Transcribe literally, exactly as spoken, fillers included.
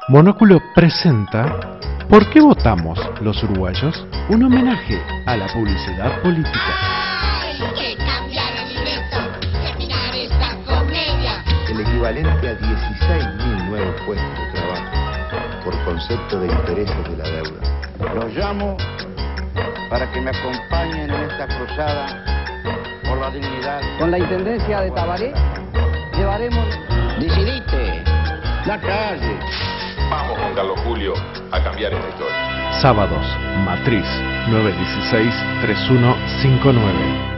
Monóculo presenta ¿Por qué votamos los uruguayos? Un homenaje a la publicidad política. Hay que cambiar el libreto, terminar esta comedia. El equivalente a dieciséis mil nuevos puestos de trabajo por concepto de intereses de la deuda. Los llamo para que me acompañen en esta cruzada por la dignidad. Con la intendencia de Tabaré llevaremos... Decidite, la calle. Vamos con Carlos Julio a cambiar esta historia. Sábados, Matriz nueve uno seis, tres uno cinco nueve.